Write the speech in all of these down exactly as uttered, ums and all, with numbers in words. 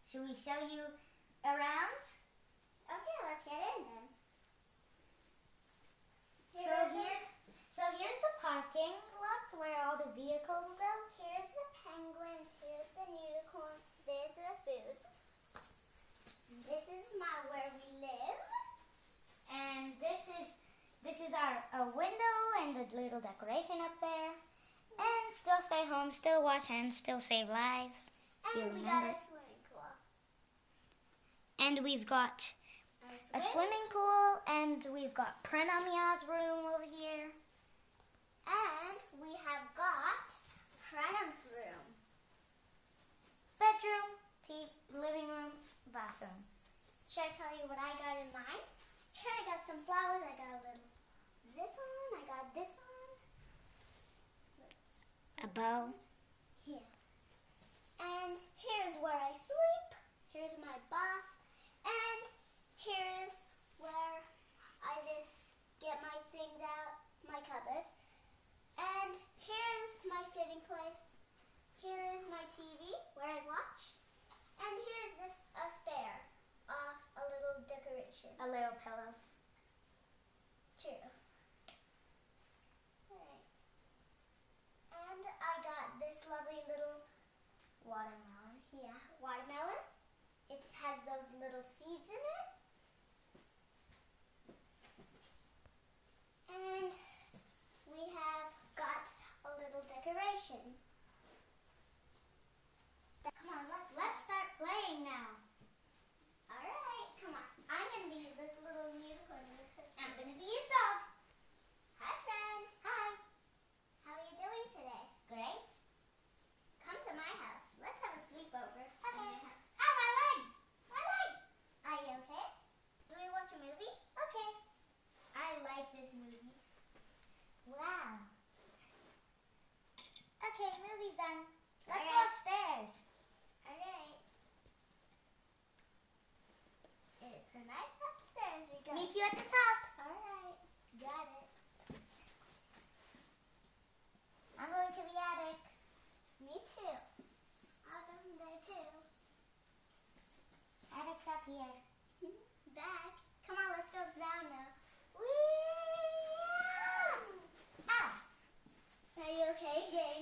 Should we show you around? Okay, let's get in then. So here, so here's the parking lot where all the vehicles go. Here's the penguins, here's the unicorns, there's the foods. This is my where we live. And this is this is our a window and the little decoration up there. And still stay home, still wash hands, still save lives. And You we remember? got a swimming pool. And we've got A, a swimming pool, and we've got Pranamia's room over here. And we have got Pranam's room. Bedroom, T V, living room, bathroom. Should I tell you what I got in mine? Here I got some flowers. I got a little this on. I got this on. Let's A bow. here. And here's where I sleep. Here's my bath. And here's where I just get my things out, my cupboard. And here's my sitting place. Here is my T V where I watch. And here's this a spare of a little decoration. A little pillow. True. Alright. And I got this lovely little Watermelon. yeah, watermelon. It has those little seeds in it. And we have got a little decoration. Come on, let's Let's start playing now. Alright, come on. I'm gonna be this little unicorn. I'm gonna be a dog. Hi friends. Hi. How are you doing today? Great. Come to my house. Let's have a sleepover at Okay. my house. Oh, my leg. My leg. Are you okay? Do we watch a movie? Okay. I like this movie. Wow. Okay, movie's done. Let's go Alright. upstairs. Alright. It's a nice upstairs we go. Meet you at the top. Alright. Got it. I'm going to the attic. Me too. I'll go from there too. Attic's up here. Back. Come on, let's go down now. Whee! Ah! Are you okay, Jane?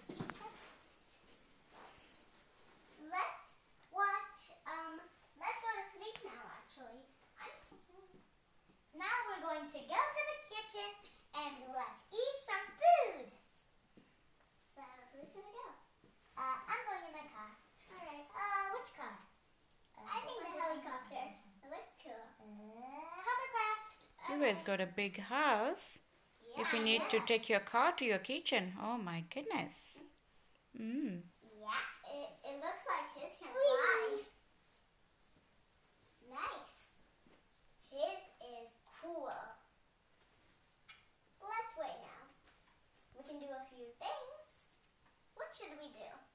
Let's watch, um, let's go to sleep now, actually. I'm s- Now we're going to go to the kitchen and let's eat some food. So, who's gonna go? Uh, I'm going in my car. Alright. Uh, which car? Uh, I this think one, the this one, this helicopter. one. It looks cool. Uh, hovercraft. You guys got a big house. If you need to take your car to your kitchen. Oh my goodness. Mm. Yeah, it, it looks like his can fly. Nice. His is cool. Let's wait now. We can do a few things. What should we do?